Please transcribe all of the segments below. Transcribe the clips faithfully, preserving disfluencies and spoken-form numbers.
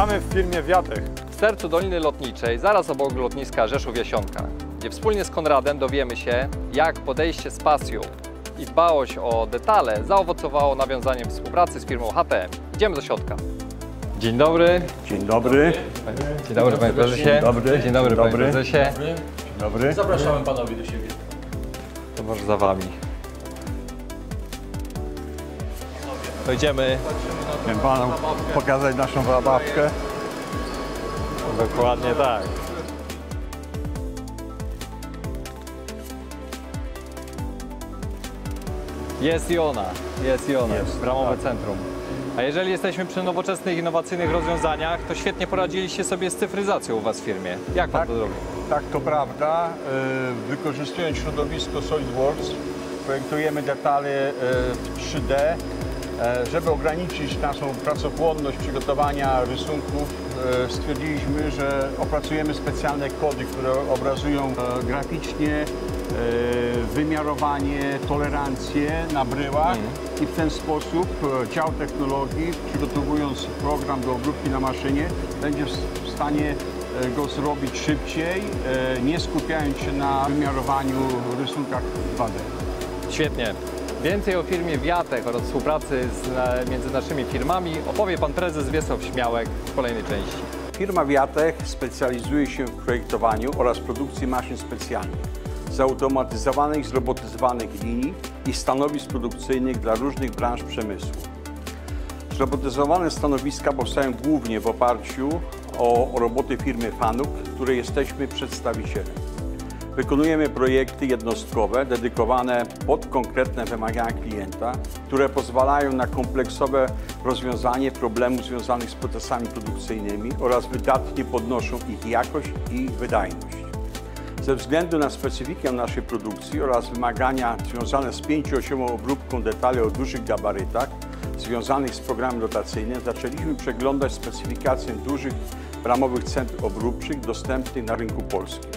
Witamy w firmie Wiatech. W sercu Doliny Lotniczej, zaraz obok lotniska Rzeszów-Jasionka, gdzie wspólnie z Konradem dowiemy się, jak podejście z pasją i dbałość o detale zaowocowało nawiązaniem współpracy z firmą H T M. Idziemy do środka. Dzień dobry. Dzień dobry. Dzień dobry, panie prezesie. Dzień dobry. Dzień dobry, panie dobry. prezesie. Dzień dobry. Zapraszamy panowie do siebie. To może za wami. To idziemy. Chciałem panu pokazać naszą zabawkę. Dokładnie tak. Jest i ona, jest i ona, Jest, bramowe tak. centrum. A jeżeli jesteśmy przy nowoczesnych, innowacyjnych rozwiązaniach, to świetnie poradziliście sobie z cyfryzacją u was w firmie. Jak pan Tak. to zrobił? Tak, to prawda. E, Wykorzystując środowisko SolidWorks, projektujemy detale e, w trzy D, e, żeby ograniczyć naszą pracochłonność przygotowania rysunków. e, Stwierdziliśmy, że opracujemy specjalne kody, które obrazują e, graficznie e, wymiarowanie, tolerancję na bryłach i w ten sposób e, dział technologii, przygotowując program do obróbki na maszynie, będzie w stanie go zrobić szybciej, nie skupiając się na wymiarowaniu rysunkach dwa D. Świetnie. Więcej o firmie Wiatech oraz współpracy z, między naszymi firmami opowie pan prezes Wiesław Śmiałek w kolejnej części. Firma Wiatech specjalizuje się w projektowaniu oraz produkcji maszyn specjalnych, zautomatyzowanych i zrobotyzowanych linii i stanowisk produkcyjnych dla różnych branż przemysłu. Zrobotyzowane stanowiska powstają głównie w oparciu o roboty firmy Fanuc, której jesteśmy przedstawicielem. Wykonujemy projekty jednostkowe dedykowane pod konkretne wymagania klienta, które pozwalają na kompleksowe rozwiązanie problemów związanych z procesami produkcyjnymi oraz wydatnie podnoszą ich jakość i wydajność. Ze względu na specyfikę naszej produkcji oraz wymagania związane z pięcioosiową obróbką detali o dużych gabarytach związanych z programem dotacyjnym, zaczęliśmy przeglądać specyfikację dużych bramowych centrów obróbczych dostępnych na rynku polskim.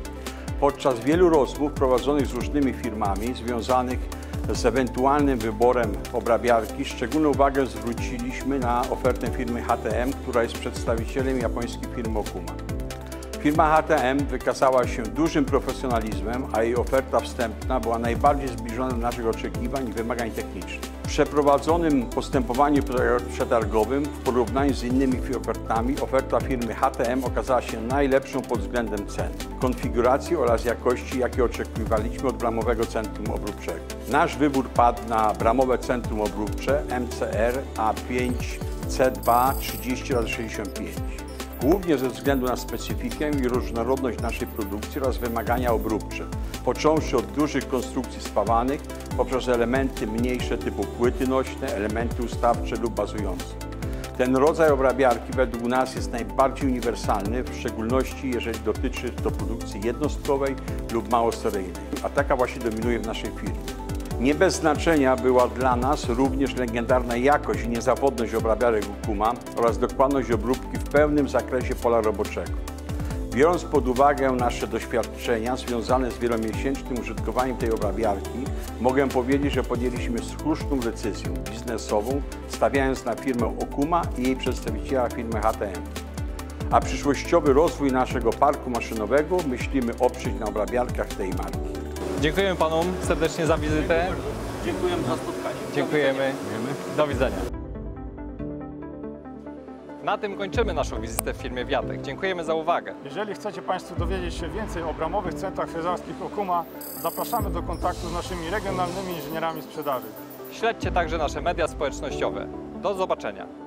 Podczas wielu rozmów prowadzonych z różnymi firmami związanych z ewentualnym wyborem obrabiarki, szczególną uwagę zwróciliśmy na ofertę firmy H T M, która jest przedstawicielem japońskiej firmy Okuma. Firma H T M wykazała się dużym profesjonalizmem, a jej oferta wstępna była najbardziej zbliżona do naszych oczekiwań i wymagań technicznych. W przeprowadzonym postępowaniu przetargowym w porównaniu z innymi ofertami oferta firmy H T M okazała się najlepszą pod względem cen, konfiguracji oraz jakości, jakie oczekiwaliśmy od bramowego centrum obróbczego. Nasz wybór padł na bramowe centrum obróbcze M C R A pięć C dwa trzydzieści razy sześćdziesiąt pięć. Głównie ze względu na specyfikę i różnorodność naszej produkcji oraz wymagania obróbcze, począwszy od dużych konstrukcji spawanych, poprzez elementy mniejsze typu płyty nośne, elementy ustawcze lub bazujące. Ten rodzaj obrabiarki według nas jest najbardziej uniwersalny, w szczególności jeżeli dotyczy to produkcji jednostkowej lub małoseryjnej, a taka właśnie dominuje w naszej firmie. Nie bez znaczenia była dla nas również legendarna jakość i niezawodność obrabiarek Okuma oraz dokładność obróbki w pełnym zakresie pola roboczego. Biorąc pod uwagę nasze doświadczenia związane z wielomiesięcznym użytkowaniem tej obrabiarki, mogę powiedzieć, że podjęliśmy słuszną decyzję biznesową, stawiając na firmę Okuma i jej przedstawiciela firmę H T M. A przyszłościowy rozwój naszego parku maszynowego myślimy oprzeć na obrabiarkach tej marki. Dziękujemy panom serdecznie za wizytę. Dziękujemy za spotkanie. Dziękujemy. Do widzenia. Na tym kończymy naszą wizytę w firmie Wiatech. Dziękujemy za uwagę. Jeżeli chcecie Państwo dowiedzieć się więcej o bramowych centrach fryzarskich Okuma, zapraszamy do kontaktu z naszymi regionalnymi inżynierami sprzedaży. Śledźcie także nasze media społecznościowe. Do zobaczenia.